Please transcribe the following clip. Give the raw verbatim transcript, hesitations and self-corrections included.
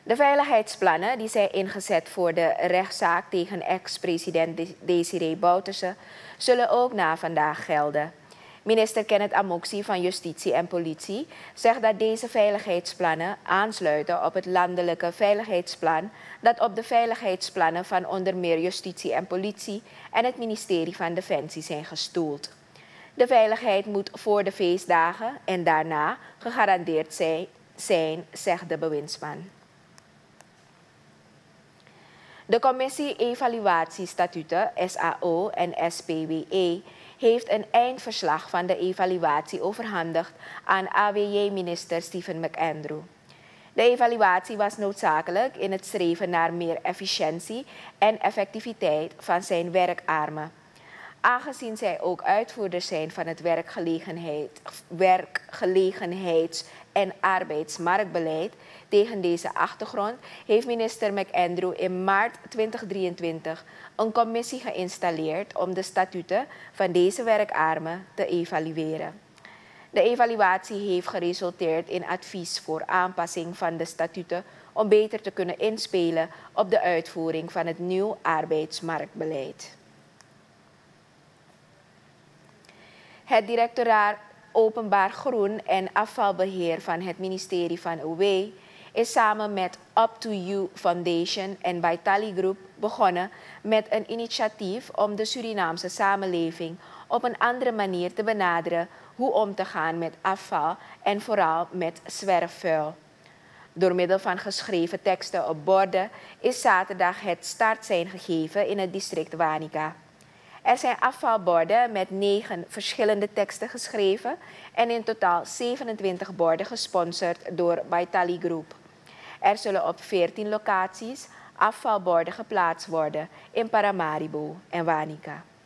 De veiligheidsplannen die zijn ingezet voor de rechtszaak tegen ex-president Desiree Bouterse zullen ook na vandaag gelden. Minister Kenneth Amoksi van Justitie en Politie zegt dat deze veiligheidsplannen aansluiten op het landelijke veiligheidsplan dat op de veiligheidsplannen van onder meer Justitie en Politie en het ministerie van Defensie zijn gestoeld. De veiligheid moet voor de feestdagen en daarna gegarandeerd zijn, zegt de bewindsman. De Commissie Evaluatie Statuten, S A O en S P W E, heeft een eindverslag van de evaluatie overhandigd aan A W J-minister Stephen McAndrew. De evaluatie was noodzakelijk in het streven naar meer efficiëntie en effectiviteit van zijn werkarmen. Aangezien zij ook uitvoerders zijn van het werkgelegenheid, werkgelegenheids- en arbeidsmarktbeleid. Tegen deze achtergrond heeft minister McAndrew in maart tweeduizend drieëntwintig een commissie geïnstalleerd om de statuten van deze werkarmen te evalueren. De evaluatie heeft geresulteerd in advies voor aanpassing van de statuten om beter te kunnen inspelen op de uitvoering van het nieuw arbeidsmarktbeleid. Het directoraat Openbaar Groen en Afvalbeheer van het ministerie van O W is samen met Up to You Foundation en Vitali Group begonnen met een initiatief om de Surinaamse samenleving op een andere manier te benaderen hoe om te gaan met afval en vooral met zwerfvuil. Door middel van geschreven teksten op borden is zaterdag het startsein gegeven in het district Wanica. Er zijn afvalborden met negen verschillende teksten geschreven en in totaal zevenentwintig borden gesponsord door Vitali Group. Er zullen op veertien locaties afvalborden geplaatst worden in Paramaribo en Wanica.